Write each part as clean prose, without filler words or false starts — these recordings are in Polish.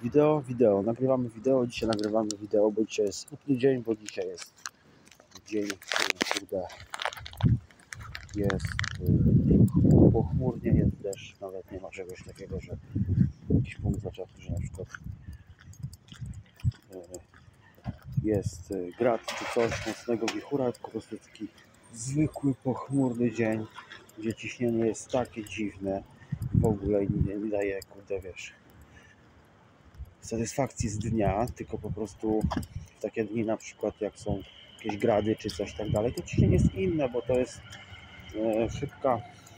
Wideo, nagrywamy wideo, dzisiaj nagrywamy wideo, bo dzisiaj jest smutny dzień, bo dzisiaj jest dzień, kurde, jest pochmurnie, jest deszcz, nawet nie ma czegoś takiego, że jakiś punkt zaczepny, że na przykład jest grad czy coś, mocnego wichura, tylko po prostu taki zwykły, pochmurny dzień, gdzie ciśnienie jest takie dziwne, w ogóle nie daje, kurde, wiesz, satysfakcji z dnia, tylko po prostu w takie dni na przykład jak są jakieś grady czy coś tak dalej, to ciśnienie jest inne, bo to jest szybka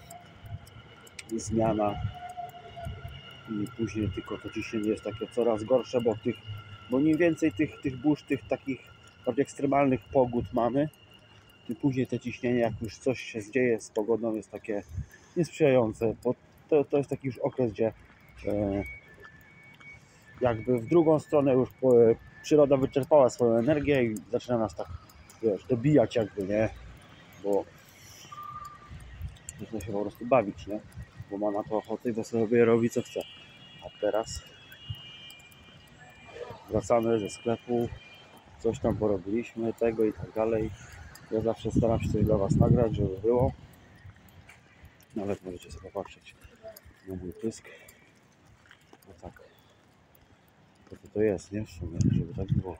zmiana i później tylko to ciśnienie jest takie coraz gorsze, bo im więcej tych burz, tych takich bardziej ekstremalnych pogód mamy, tym później to ciśnienie, jak już coś się dzieje z pogodą, jest takie niesprzyjające, bo to jest taki już okres, gdzie jakby w drugą stronę już przyroda wyczerpała swoją energię i zaczyna nas tak, wiesz, dobijać jakby, nie? Bo zaczyna się po prostu bawić, nie? Bo ma na to ochotę i sobie robi co chce. A teraz wracamy ze sklepu, coś tam porobiliśmy, tego i tak dalej. Ja zawsze staram się coś dla Was nagrać, żeby było. Nawet możecie sobie popatrzeć na mój pysk. No tak. To jest, nie? W sumie, żeby tak było.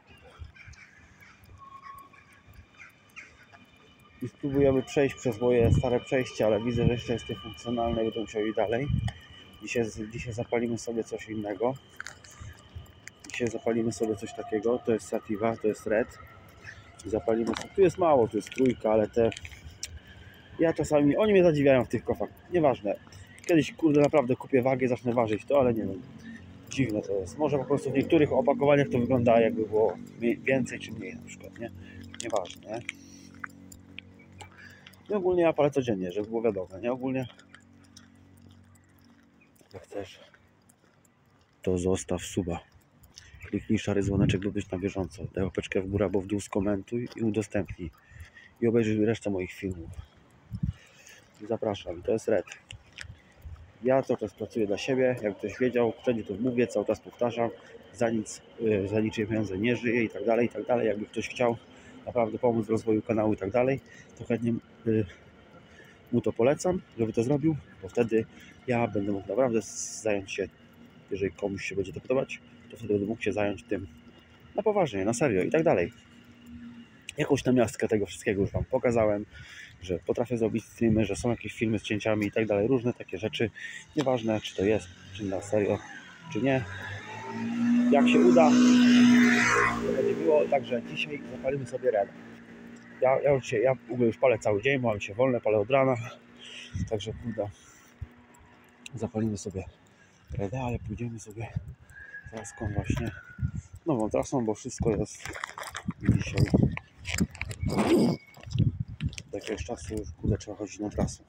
I spróbujemy przejść przez moje stare przejście, ale widzę, że jeszcze jest niefunkcjonalne i będę musiał iść dalej. Dzisiaj zapalimy sobie coś innego. Dzisiaj zapalimy sobie coś takiego. To jest Sativa, to jest Red. I zapalimy sobie. Tu jest mało, tu jest trójka, ale te... Ja czasami... Oni mnie zadziwiają w tych kofach. Nieważne. Kiedyś, kurde, naprawdę kupię wagę, zacznę ważyć to, ale nie wiem. Dziwne to jest. Może po prostu w niektórych opakowaniach to wygląda, jakby było więcej czy mniej na przykład, nie? Nieważne, nie? I ogólnie ja palę codziennie, żeby było wiadomo, nie? Ogólnie jak chcesz, to zostaw suba. Kliknij szary dzwoneczek, by być na bieżąco. Daj łapeczkę w górę albo w dół, skomentuj i udostępnij. I obejrzyj resztę moich filmów. I zapraszam. To jest Red. Ja cały czas pracuję dla siebie. Jak ktoś wiedział, wszędzie to mówię, cały czas powtarzam. Za niczyje pieniądze nie żyję i tak dalej, i tak dalej. Jakby ktoś chciał naprawdę pomóc w rozwoju kanału i tak dalej, to chętnie mu to polecam, żeby to zrobił, bo wtedy ja będę mógł naprawdę zająć się, jeżeli komuś się będzie to podobać, to wtedy będę mógł się zająć tym na poważnie, na serio i tak dalej. Jakąś namiastkę tego wszystkiego już Wam pokazałem, że potrafię zrobić streamy, że są jakieś filmy z cięciami i tak dalej, różne takie rzeczy, nieważne czy to jest, czy na serio, czy nie. Jak się uda, to będzie było, także dzisiaj zapalimy sobie Red. Ja w ogóle już palę cały dzień, mam się wolne, palę od rana, także kurde, zapalimy sobie Reda, ale pójdziemy sobie traską właśnie, nową trasą, bo wszystko jest dzisiaj. Do jakiegoś czasu już kurde trzeba chodzić na trasę.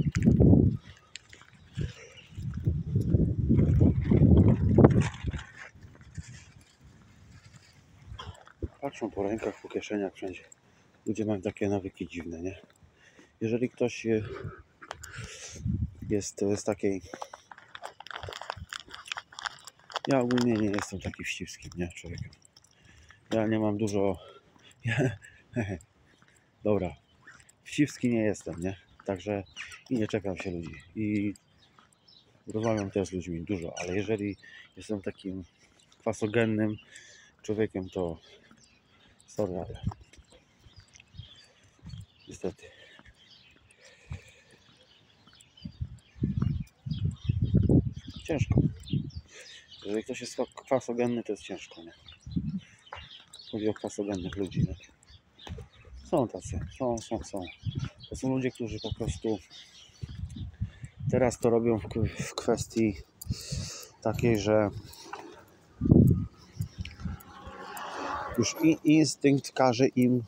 Patrzą po rękach, po kieszeniach wszędzie. Ludzie mają takie nawyki dziwne, nie? Jeżeli ktoś jest z takiej... Ja ogólnie nie jestem taki wścibski, nie? Człowiekiem. Ja nie mam dużo... Dobra. Wścibski nie jestem, nie? Także i nie czekam się ludzi. I rozmawiam też z ludźmi dużo, ale jeżeli jestem takim kwasogennym człowiekiem, to sorry, ale niestety. Ciężko. Jeżeli ktoś jest kwasogenny, to jest ciężko, nie? Chodzi o kwasogennych ludzi, nie? Są tacy, są. To są ludzie, którzy po prostu teraz to robią w kwestii takiej, że już instynkt każe im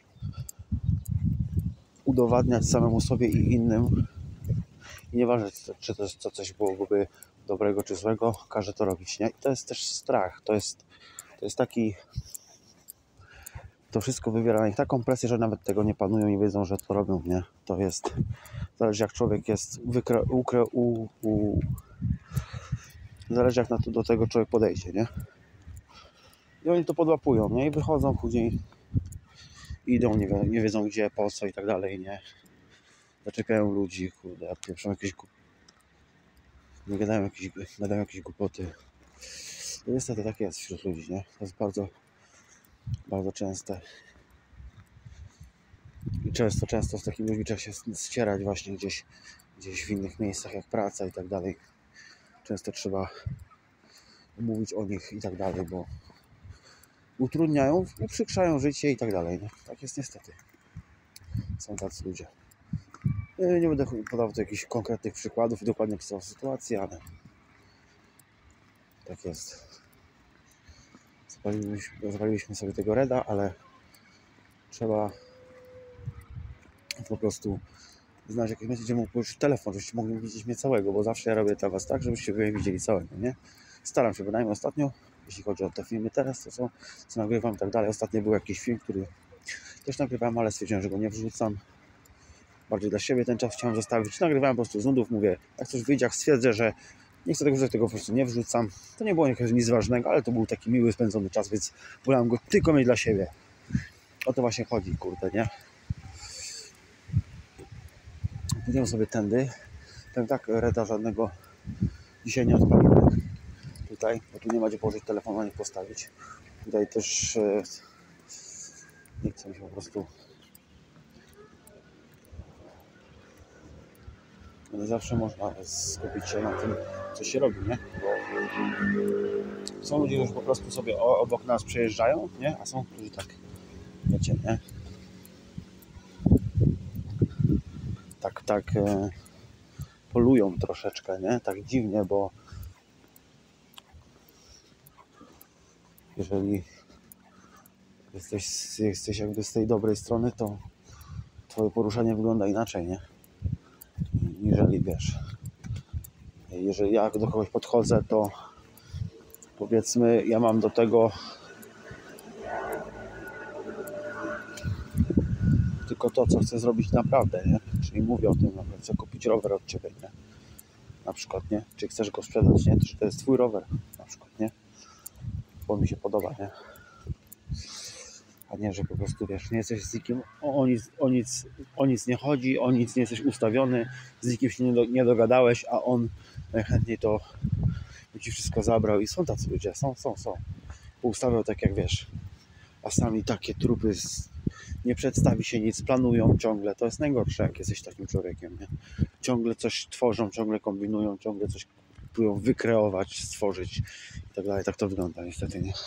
udowadniać samemu sobie i innym. I nieważne, czy to coś byłoby dobrego czy złego, każe to robić, nie? I to jest też strach. To jest taki... To wszystko wywiera na nich taką presję, że nawet tego nie panują i wiedzą, że to robią, nie? To jest... Zależy jak człowiek jest Zależy jak do tego człowiek podejdzie, nie? I oni to podłapują, nie? I wychodzą później, idą, nie wiedzą gdzie, po co i tak dalej, nie? Zaczepiają ludzi, kurde, a pieprzą jakieś nie gadają jakieś głupoty. I niestety tak jest wśród ludzi, nie? To jest bardzo, bardzo częste. I często z takimi ludźmi trzeba się ścierać właśnie gdzieś w innych miejscach jak praca i tak dalej. Często trzeba mówić o nich i tak dalej, bo utrudniają, uprzykrzają życie i tak dalej, nie? Tak jest niestety. Są tacy ludzie. Nie będę podawał tu jakichś konkretnych przykładów i dokładnie opisywał sytuację, ale tak jest. Zapaliliśmy sobie tego Reda, ale trzeba po prostu znaleźć jakieś miejsce, gdzie mógł już telefon, żebyście mogli widzieć mnie całego, bo zawsze ja robię dla was tak, żebyście mnie widzieli całego, nie? Staram się bynajmniej ostatnio, jeśli chodzi o te filmy teraz, to co nagrywam i tak dalej. Ostatnio był jakiś film, który też nagrywałem, ale stwierdziłem, że go nie wrzucam. Bardziej dla siebie ten czas chciałem zostawić. Nagrywałem po prostu z nudów, mówię, jak coś wyjdzie, jak stwierdzę, że nie chcę tego po prostu nie wrzucam. To nie było nic ważnego, ale to był taki miły, spędzony czas, więc wolałem go tylko mieć dla siebie. O to właśnie chodzi, kurde, nie? Idziemy sobie tędy. Powiem tak, Reda żadnego dzisiaj nie odpalimy. Tutaj, bo tu nie ma gdzie położyć telefonu, a nie postawić. Tutaj też nie chcę mi się po prostu. Nie zawsze można skupić się na tym, co się robi, nie? Bo są ludzie, którzy po prostu sobie obok nas przejeżdżają, nie? A są, którzy tak, wiecie, nie? Tak polują troszeczkę, nie? Tak dziwnie, bo jeżeli jesteś jakby z tej dobrej strony, to twoje poruszenie wygląda inaczej, nie? Jeżeli wiesz, jeżeli ja do kogoś podchodzę, to powiedzmy, ja mam do tego tylko to, co chcę zrobić naprawdę, nie? Czyli mówię o tym, że chcę kupić rower od ciebie, nie? Na przykład, nie? Czy chcesz go sprzedać, nie? Czy to jest twój rower, na przykład, nie? Bo mi się podoba, nie? A nie, że po prostu, wiesz, nie jesteś z nikim, o nic nie chodzi, o nic nie jesteś ustawiony, z nikim się nie dogadałeś, a on najchętniej to by ci wszystko zabrał. I są tacy ludzie, są. Poustawiał tak jak wiesz, a sami takie trupy, nie przedstawi się nic, planują ciągle. To jest najgorsze, jak jesteś takim człowiekiem, nie? Ciągle coś tworzą, ciągle kombinują, ciągle coś próbują wykreować, stworzyć i tak dalej. Tak to wygląda niestety, nie?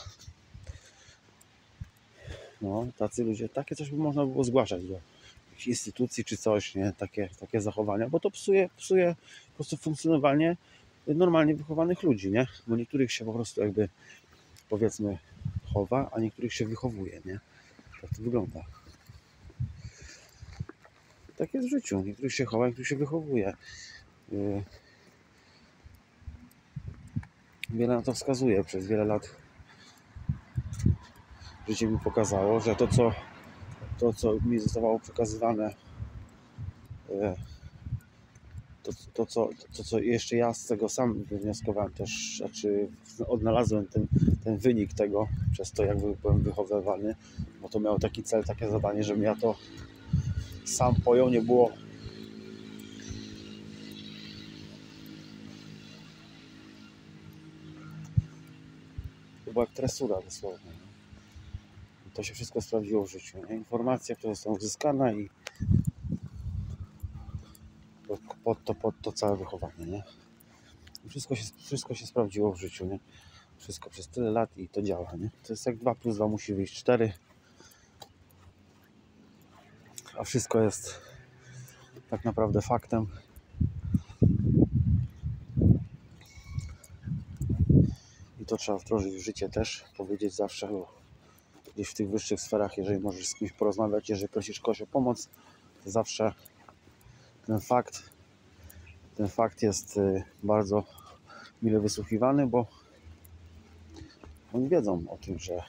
No, tacy ludzie, takie coś by można było zgłaszać do jakichś instytucji czy coś, nie? Takie zachowania, bo to psuje po prostu funkcjonowanie normalnie wychowanych ludzi, nie? Bo niektórych się po prostu jakby, powiedzmy, chowa, a niektórych się wychowuje, nie? Tak to wygląda. Tak jest w życiu. Niektórych się chowa, niektórych się wychowuje. Wiele na to wskazuje. Przez wiele lat życie mi pokazało, że to, co mi zostało przekazywane, to, co jeszcze ja z tego sam wywnioskowałem też, znaczy odnalazłem ten wynik tego, przez to, jak byłem wychowywany, bo to miało taki cel, takie zadanie, żebym ja to sam pojął, nie było jak tresura dosłownie. To się wszystko sprawdziło w życiu, nie? Informacje, które są uzyskane i pod to całe wychowanie, nie? I wszystko się sprawdziło w życiu, nie? Wszystko przez tyle lat i to działa, nie? To jest jak 2 + 2 musi wyjść 4, a wszystko jest tak naprawdę faktem. I to trzeba wdrożyć w życie też, powiedzieć zawsze, bo gdzieś w tych wyższych sferach, jeżeli możesz z kimś porozmawiać, jeżeli prosisz kogoś o pomoc, to zawsze ten fakt jest bardzo mile wysłuchiwany, bo oni wiedzą o tym, że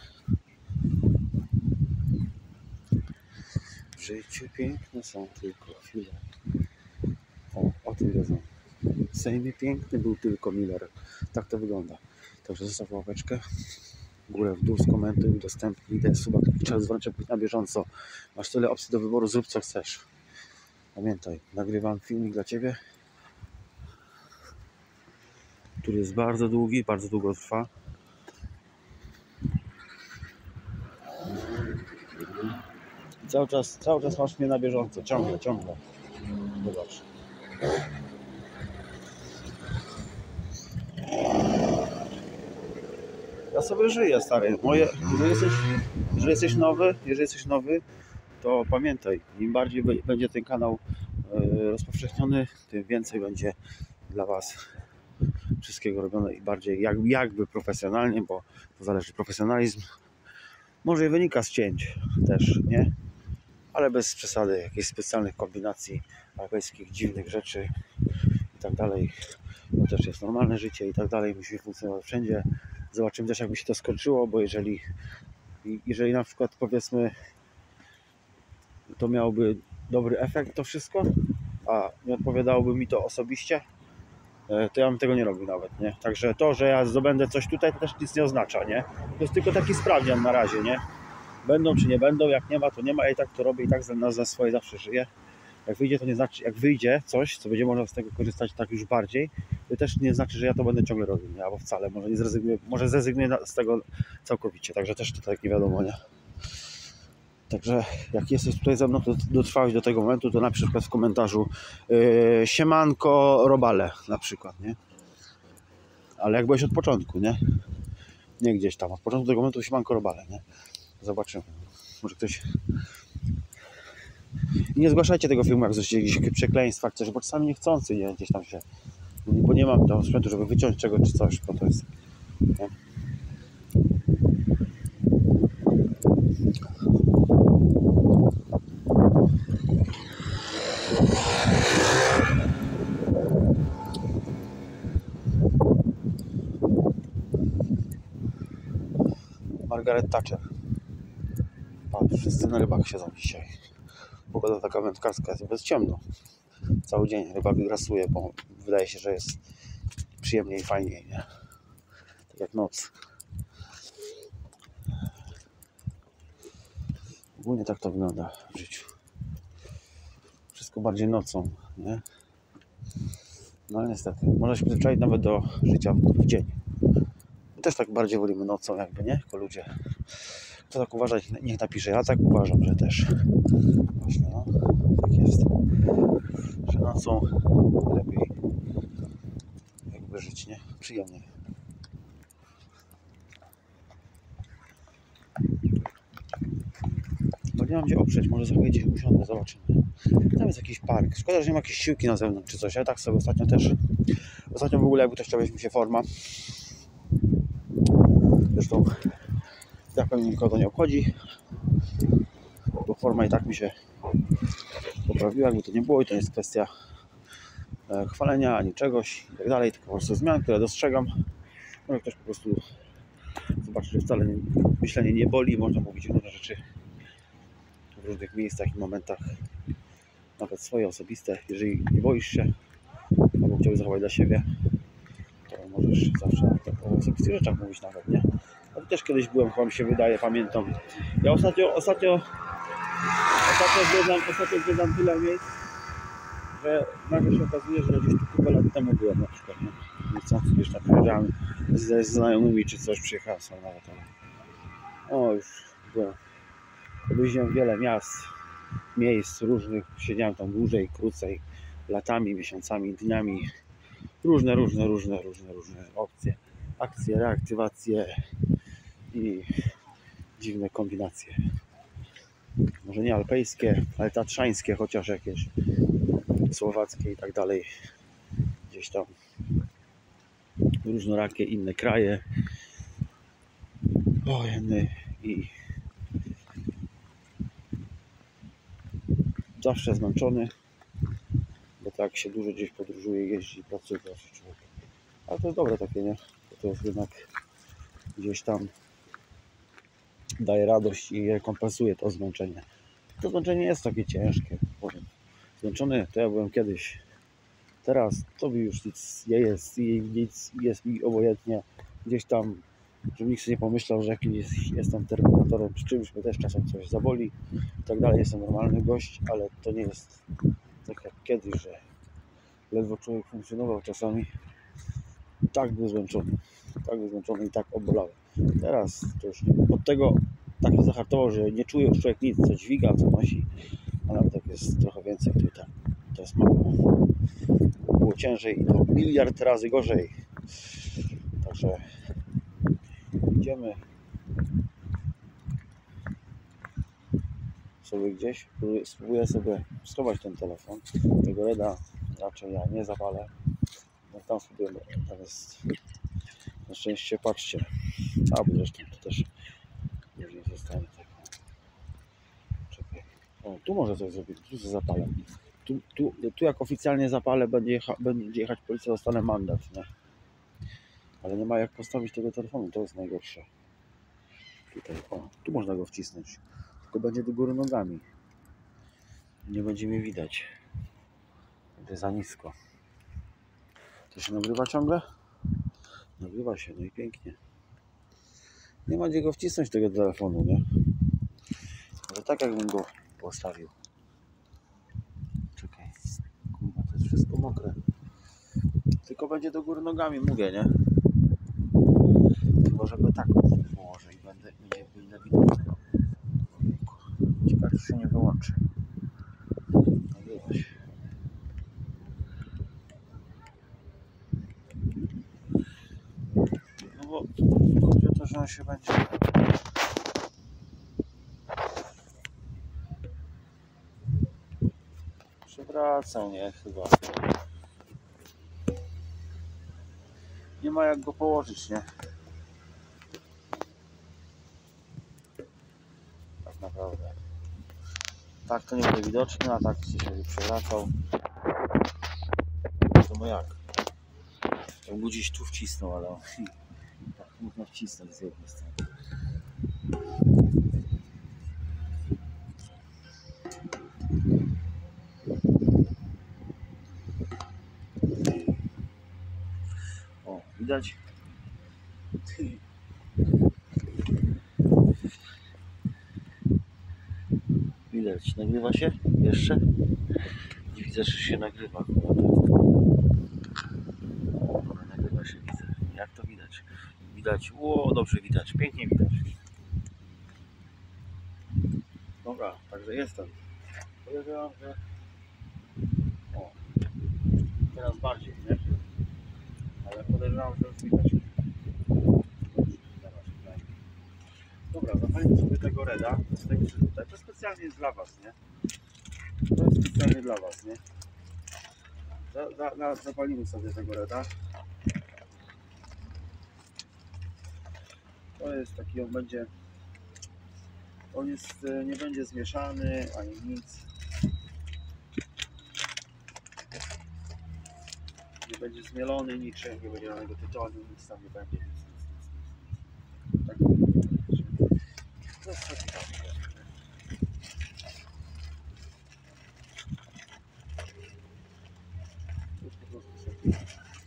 w życiu piękne są tylko chwile. O tym wiedzą. W Sejmie piękny był tylko Miller. Tak to wygląda. Także zostaw łapeczkę, górę w dół, skomentuj, udostępnij, daj suba, kliknij dzwoneczek, być na bieżąco. Masz tyle opcji do wyboru, zrób co chcesz. Pamiętaj, nagrywam filmik dla Ciebie, który jest bardzo długi, bardzo długo trwa. Cały czas masz mnie na bieżąco, ciągle. Zobacz. Ja sobie żyję, stary. Jeżeli jesteś nowy, to pamiętaj, im bardziej będzie ten kanał rozpowszechniony, tym więcej będzie dla Was wszystkiego robione i bardziej jakby profesjonalnie, bo to zależy, profesjonalizm może i wynika z cięć też, nie? Ale bez przesady, jakichś specjalnych kombinacji, alpejskich dziwnych rzeczy i tak dalej. To też jest normalne życie i tak dalej, musimy funkcjonować wszędzie. Zobaczymy też, jakby się to skończyło, bo jeżeli na przykład, powiedzmy, to miałoby dobry efekt to wszystko, a nie odpowiadałoby mi to osobiście, to ja bym tego nie robił nawet, nie? Także to, że ja zdobędę coś tutaj, to też nic nie oznacza, nie? To jest tylko taki sprawdzian na razie, nie? Będą czy nie będą, jak nie ma, to nie ma, ja i tak to robię i tak za swoje zawsze żyję. Jak wyjdzie, to nie znaczy, jak wyjdzie coś, co będzie można z tego korzystać tak już bardziej, to też nie znaczy, że ja to będę ciągle robił, nie? Albo wcale, może zrezygnuję z tego całkowicie, także też to tak nie wiadomo, nie? Także jak jesteś tutaj ze mną, to dotrwałeś do tego momentu, to napisz w komentarzu siemanko robale na przykład, nie? Ale jak byłeś od początku, nie? Nie gdzieś tam, od początku tego momentu siemanko robale, nie? Zobaczymy. Może ktoś... I nie zgłaszajcie tego filmu, jak zresztą jakieś przekleństwa, coś, bo czasami niechcący, nie? Gdzieś tam się... Bo nie mam tam sprzętu, żeby wyciąć czegoś czy coś, bo to jest... Nie? Margaret Thatcher. Patrz, wszyscy na rybach siedzą dzisiaj. Pogoda taka wędkarska, jest ciemno. Cały dzień ryba wygrasuje, bo wydaje się, że jest przyjemniej i fajniej, nie? Tak jak noc. Ogólnie tak to wygląda w życiu. Wszystko bardziej nocą, nie? No ale niestety, można się przyzwyczaić nawet do życia w dzień. My też tak bardziej wolimy nocą jakby, nie? Jako ludzie. Kto tak uważa, niech napisze. Ja tak uważam, że też. Właśnie, no. Tak jest. Że nocą lepiej jakby żyć, nie? Przyjemniej. Bo nie mam gdzie oprzeć, może za chwilę gdzieś usiądę, zobaczymy. Tam jest jakiś park. Szkoda, że nie ma jakiejś siłki na zewnątrz czy coś. Ja tak sobie ostatnio w ogóle jakby też chciała mi się forma. Zresztą jak pewnie nikogo to nie obchodzi, bo forma i tak mi się poprawiła, jakby to nie było i to nie jest kwestia chwalenia ani czegoś i tak dalej, tylko po prostu zmian, które dostrzegam. Może ktoś po prostu zobaczy, że wcale myślenie nie boli, można mówić różne rzeczy w różnych miejscach i momentach, nawet swoje osobiste. Jeżeli nie boisz się albo chciałbyś zachować dla siebie, to możesz zawsze o osobistych rzeczach mówić nawet, nie? A to też kiedyś byłem, chyba mi się wydaje, pamiętam. Ja ostatnio zwiedzam tyle miejsc, że nagle się okazuje, że gdzieś tu kupę lat temu byłem na przykład, nie? Niechcący gdzieś tam przyjeżdżałem ze znajomymi czy coś, przyjechałem sam nawet, ale... O, już byłem. Objeździłem wiele miast, miejsc różnych, siedziałem tam dłużej, krócej, latami, miesiącami, dniami. Różne opcje, akcje, reaktywacje i dziwne kombinacje. Może nie alpejskie, ale tatrzańskie, chociaż jakieś słowackie i tak dalej. Gdzieś tam różnorakie inne kraje. Wojny i zawsze zmęczony, bo tak się dużo gdzieś podróżuje, jeździ, pracuje zawsze człowiek. Ale to jest dobre takie, nie? Bo to jest jednak gdzieś tam daje radość i rekompensuje to zmęczenie. To zmęczenie jest takie ciężkie, powiem. Zmęczony to ja byłem kiedyś Teraz to mi już nic nie jest i nic jest mi obojętnie. Gdzieś tam, żeby nikt sobie nie pomyślał, że jakiś jestem terminatorem, przy czymś mnie też czasem coś zaboli i tak dalej. Jestem normalny gość, ale to nie jest tak jak kiedyś, że ledwo człowiek funkcjonował czasami. Tak był zmęczony i tak obolały. Teraz to już od tego tak zahartował, że nie czuje już człowiek nic, co dźwiga, co nosi, a nawet jak jest trochę więcej, to i tak to jest mało. Było ciężej i to miliard razy gorzej. Także idziemy sobie gdzieś, spróbuję sobie schować ten telefon. Tego Reda raczej ja nie zapalę. No tam spróbujemy, tam jest na szczęście, patrzcie, albo zresztą to też już nie zostanie tego. Czekaj. O, tu może coś zrobić, tu się zapalę. Tu jak oficjalnie zapalę, będzie jechać policja, dostanę mandat, nie? Ale nie ma jak postawić tego telefonu, to jest najgorsze. Tutaj, o, tu można go wcisnąć. Tylko będzie do góry nogami. Nie będzie mnie widać. Będzie za nisko. To się nagrywa ciągle? Nagrywa się, no i pięknie. Nie ma gdzie go wcisnąć tego telefonu, nie? Ale tak jakbym go postawił. Czekaj. Kurwa, to jest wszystko mokre. Tylko będzie do góry nogami, mówię, nie? Chyba, że go tak położę i będę widoczny. Ciekawe, czy się nie wyłączy. Nagrywa się. No bo chodzi o to, że on się będzie przewracał, nie? Chyba. Nie ma jak go położyć, nie? Tak naprawdę. Tak to nie będzie widoczny, a tak się przewracał. No jak? Jak mu gdzieś tu wcisnął, ale tak można wcisnąć z jednej strony. O, widać? Widać, nagrywa się? Jeszcze? Nie widzę, że się nagrywa. Ale nagrywa się, widzę. Jak to widać? Widać, dobrze widać, pięknie widać. Dobra, także jestem. Podejrzewam, że... O, teraz bardziej, nie? Ale podejrzewam, że już widać. Dobra, zapalimy sobie tego Reda. To specjalnie jest dla Was, nie? To jest specjalnie dla Was, nie? Zapalimy sobie tego Reda. To jest taki, on jest, nie będzie zmieszany, ani nic. Nie będzie zmielony niczym, nie będzie żadnego tytoniu, nic tam nie będzie, nic. Tak. To jest taki tam. To jest po prostu sobie.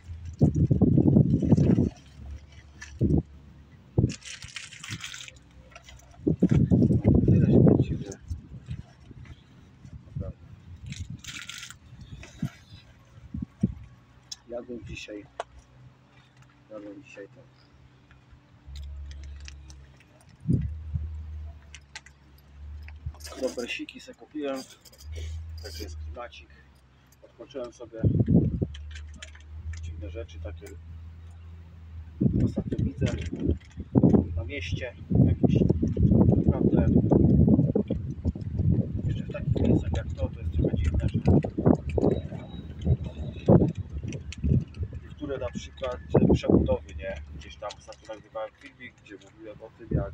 Tyle śmierci, że naprawdę. Jadłem dzisiaj ten. Dobersiki sobie kupiłem. Także jest klimacik. Odpocząłem sobie. Dziwne rzeczy takie. Ostatnio widzę na mieście jakieś naprawdę jeszcze w takich miejscach jak to jest trochę dziwne, że niektóre na przykład przebudowy, nie? Gdzieś tam ostatnio nagrywałem filmik, gdzie mówiłem o tym, jak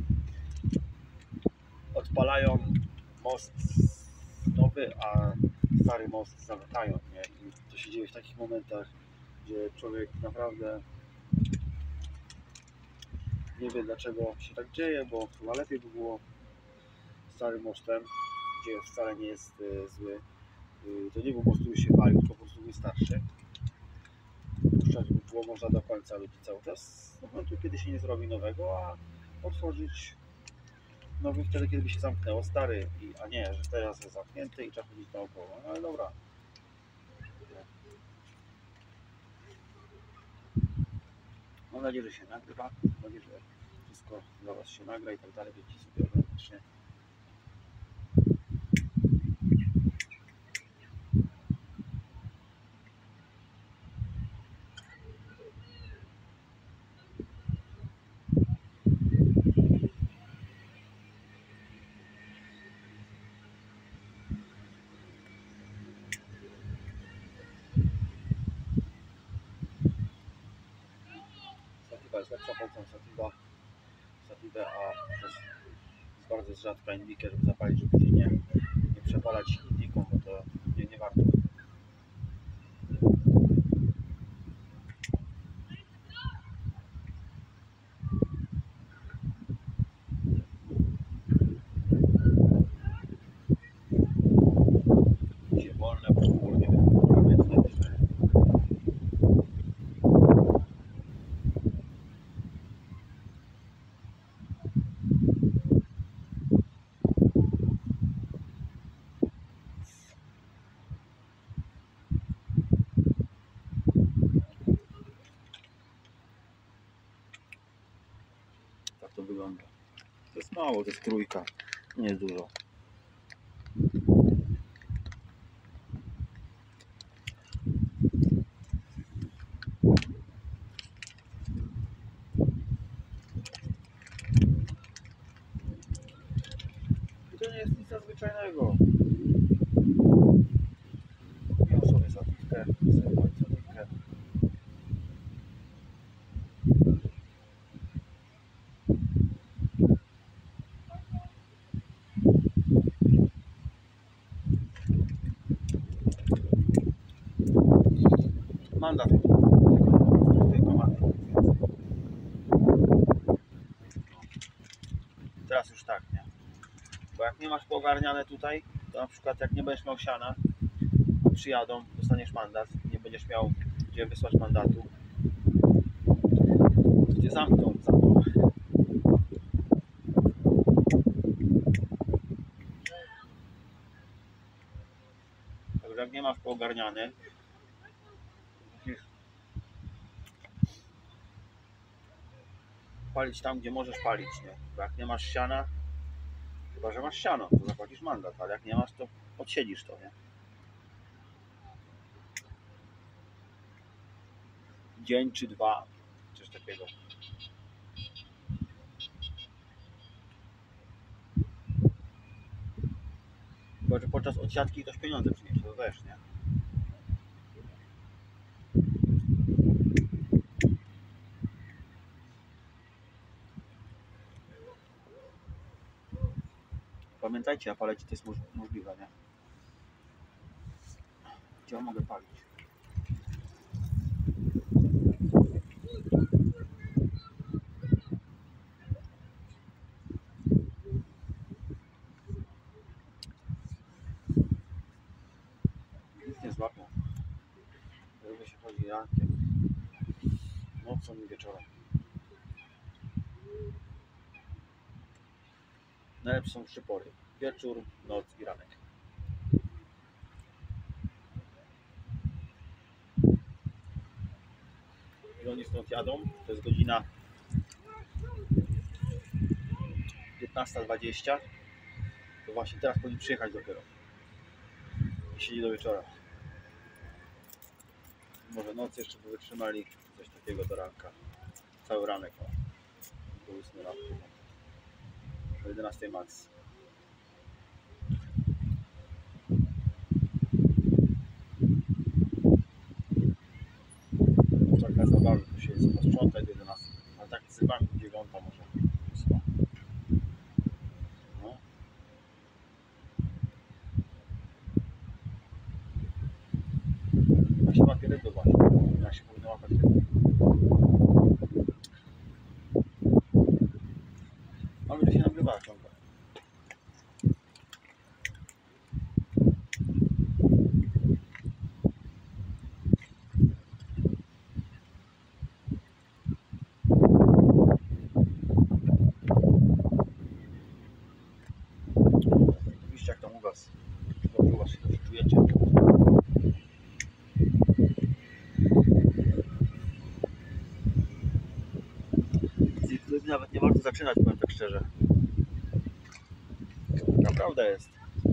odpalają most nowy, a stary most zamykają, nie? I to się dzieje w takich momentach, gdzie człowiek naprawdę nie wie, dlaczego się tak dzieje, bo chyba lepiej by było starym mostem, gdzie wcale nie jest zły, To nie po prostu się palił, to po prostu wystarczy. Puszczać by było można do końca ludzi cały czas, do momentu kiedy się nie zrobi nowego, a otworzyć nowy wtedy, kiedy by się zamknęło stary, a nie, że teraz jest zamknięty i trzeba chodzić naokoło. No ale dobra. Mam nadzieję, że się nagrywa. Mam nadzieję, że wszystko dla Was się nagra i tak dalej. Będziecie sobie oglądać, nie? Sativa jest lepsza palcą Sativę, a jest bardzo rzadka indykę, żeby zapalić, żeby się nie przepalać indyką, bo to nie warto. Się wolne, bo nie wiem, tak to wygląda. To jest mało, to jest trójka, nie jest dużo. I to nie jest nic nadzwyczajnego. Miał sobie Sativkę, Sativkę. Mandat. Tylko mandat. Teraz już tak, nie? Bo jak nie masz poogarniane tutaj, to na przykład jak nie będziesz miał siana, przyjadą, dostaniesz mandat, nie będziesz miał gdzie wysłać mandatu, to cię zamkną za to. Także jak nie masz poogarniane, musisz palić tam, gdzie możesz palić, nie? Bo jak nie masz siana, chyba że masz siano, to zapłacisz mandat, ale jak nie masz, to odsiedzisz to, nie? Dzień czy dwa, coś takiego. Chyba że podczas odsiadki ktoś pieniądze przyniesie, to też, nie? Pamiętajcie, a palecie to jest możliwe, nie? Gdzie ja mogę palić? Nic nie złapią. Lubię się chodzi rankiem, nocą i wieczorem. Najlepsze są 3 pory. Wieczór, noc i ranek. I oni stąd jadą, to jest godzina 15:20. To właśnie teraz powinni przyjechać dopiero. I siedzi do wieczora. Może noc jeszcze by wytrzymali, coś takiego do ranka. Cały ranek ma. Do 8 ranku. Do 11 max. Taka zabawa, to się jest posprzątać do 11. Ale tak z rybami 9 może. No. Ja się łapię ryby właśnie. Ja się powinno łapać ryby. Ale że się nagrywa ciągle. was się dobrze czujecie. Z niektórymi nawet nie warto zaczynać, powiem tak szczerze. Naprawdę jest.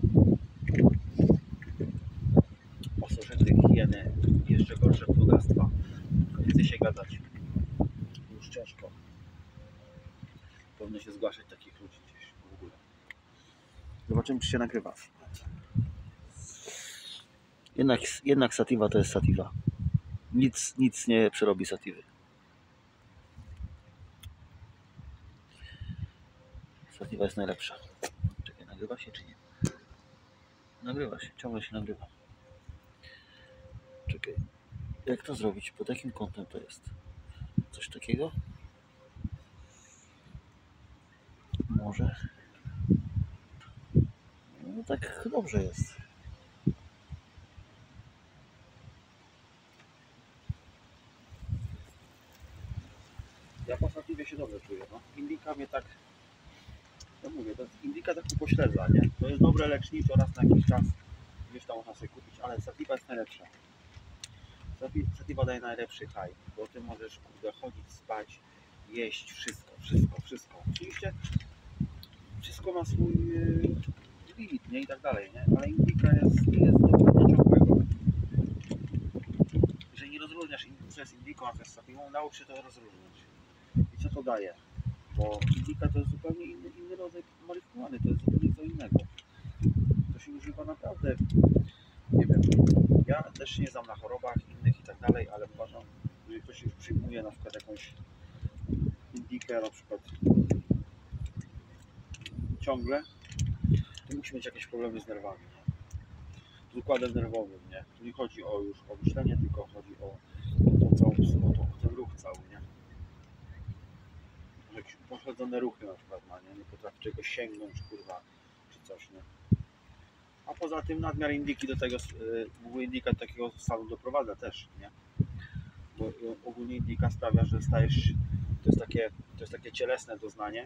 Pasożyty, higieny, jeszcze gorsze plugastwa. Nie chce się gadać. Już ciężko. Powinno się zgłaszać takich ludzi gdzieś w ogóle. Zobaczymy, czy się nagrywa. Jednak sativa to jest sativa. Nic nie przerobi sativy. Sativa jest najlepsza. Czekaj, nagrywa się czy nie? Nagrywa się, ciągle się nagrywa. Czekaj, jak to zrobić? Pod jakim kątem to jest? Coś takiego? Może? No tak dobrze jest. Ja po sativie się dobrze czuję. No. Indyka mnie tak... Ja mówię, to indyka tak upośledza, nie? To jest dobre leczniczo, raz na jakiś czas gdzieś tam można sobie kupić, ale sativa jest najlepsza. Sativa daje najlepszy high, bo ty możesz kurde chodzić, spać, jeść, wszystko. Oczywiście wszystko ma swój limit, nie? I tak dalej, nie? Ale indyka nie jest dokładnie ciągłego. Jeżeli nie rozróżniasz, co jest indyką, a co jest sativą, naucz się to rozróżnić. I co to daje? Bo indyka to jest zupełnie inny rodzaj marihuany, to jest zupełnie co innego. To się używa naprawdę, nie wiem, ja też się nie znam na chorobach innych i tak dalej, ale uważam, że ktoś już przyjmuje na przykład jakąś indykę, na przykład ciągle, to musi mieć jakieś problemy z nerwami, nie? Z układem nerwowym, nie? Tu nie chodzi już o myślenie, tylko chodzi o ten ruch cały, nie? Jakieś upośledzone ruchy na przykład ma, nie potrafi czegoś sięgnąć, kurwa, czy coś, nie? A poza tym nadmiar indyki do tego, indyka do takiego stanu doprowadza też, nie? Bo ogólnie indyka sprawia, że stajesz, to jest takie cielesne doznanie,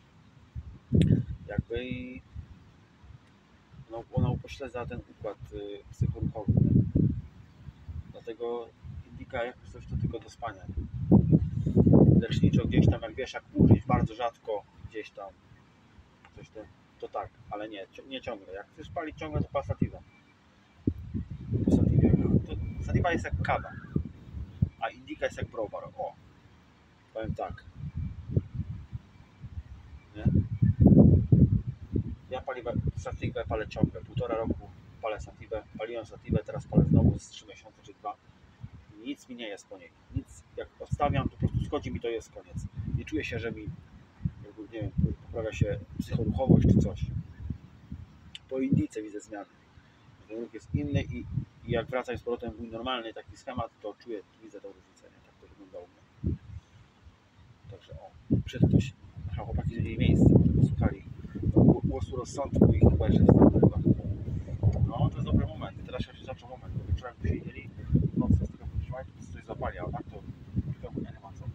jakby i ona upośledza ten układ psychoruchowy, nie? Dlatego indyka jak coś to tylko do spania. Leczniczo gdzieś tam, jak wiesz, jak użyć bardzo rzadko gdzieś tam coś to tak, ale nie ciągle. Jak chcesz palić ciągle, to pal sativę. Sativa jest jak kawa, a indyka jest jak browar. O, powiem tak. Nie? Ja sativę palę ciągle. 1,5 roku palę sativę. Paliłem sativę, teraz palę znowu z 3 miesiące czy 2. Nic mi nie jest po niej. Nic, jak odstawiam, to po prostu schodzi mi, to jest koniec. Nie czuję się, że mi, nie wiem, poprawia się psychoruchowość czy coś. Po indyce widzę zmiany. Ten ruch jest inny i jak wracam z powrotem w mój normalny taki schemat, to widzę tą różnicę, nie? Tak to wygląda u mnie. Także przyszedł ktoś, chłopaki zmienili miejsce, żeby słuchali głosu rozsądku i chyba jeszcze wstępnego. No, to jest dobry moment. Teraz się zaczął moment, bo wieczorem siedzieli, nocy z tego wytrzymać, to coś zapali, a tak to nie ma co.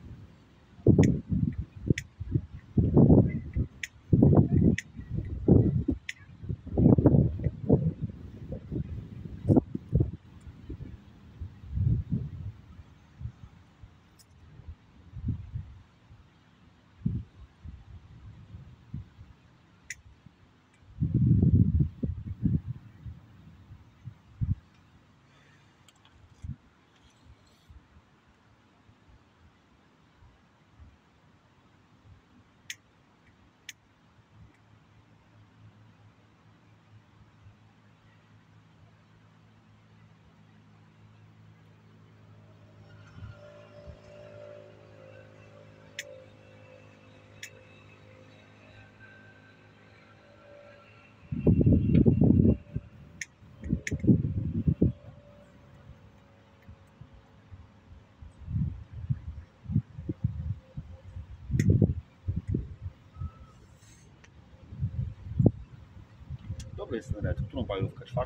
Dobry jest ten red. Którą pajówkę? 4?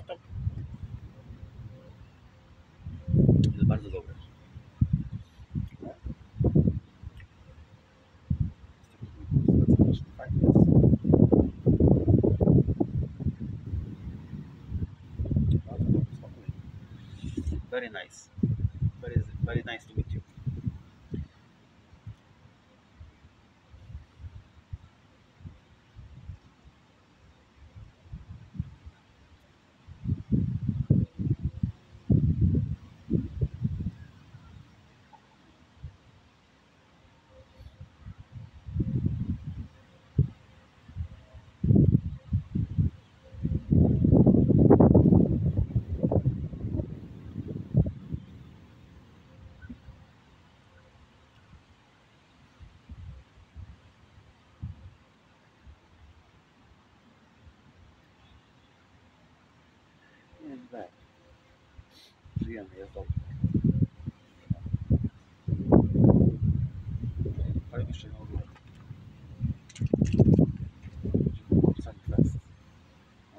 Jest bardzo dobry. Fajny jest. very nice. Very nice to meet you. Nie, tak. Żyjemy, jest dobrze. Ale jeszcze nie ogólnie. Sunny Fest. No.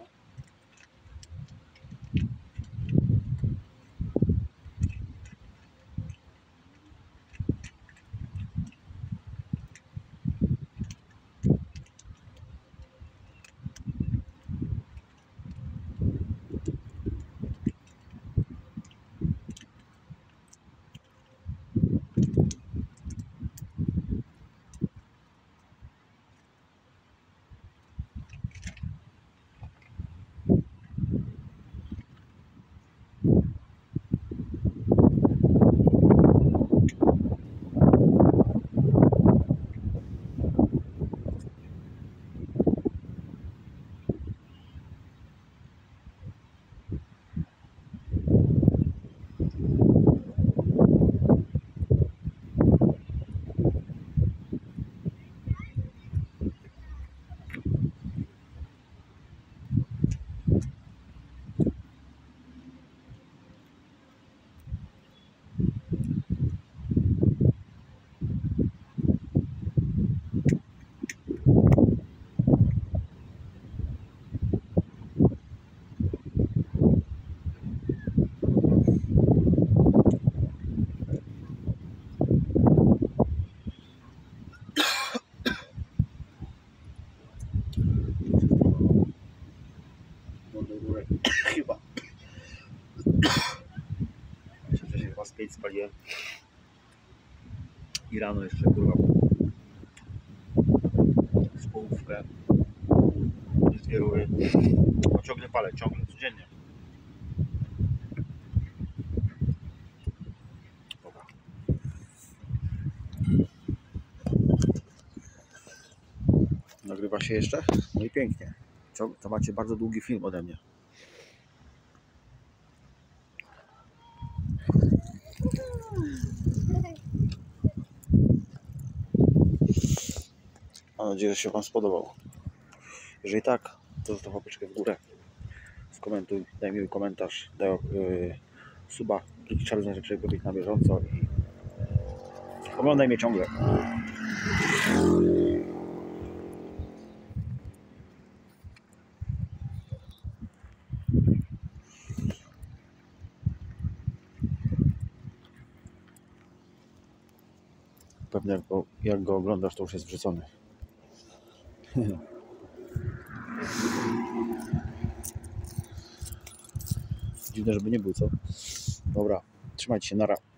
Chyba. Myślę, że się chyba z 5 spaliłem. I rano jeszcze kurwa z połówkę. Dwie rury. No ciągle palę, ciągle, codziennie. Dobra. Nagrywa się jeszcze? No i pięknie. To macie bardzo długi film ode mnie. Mam nadzieję, że się Wam spodobał. Jeżeli tak, to zostaw łapeczkę w górę. Skomentuj, daj mi komentarz, daj suba, kliknij czarny znaczek, żeby być na bieżąco i oglądaj mnie ciągle. Pewnie jak go oglądasz, to już jest wrzucony. Dziwne, żeby nie był, co? Dobra, trzymajcie się, nara.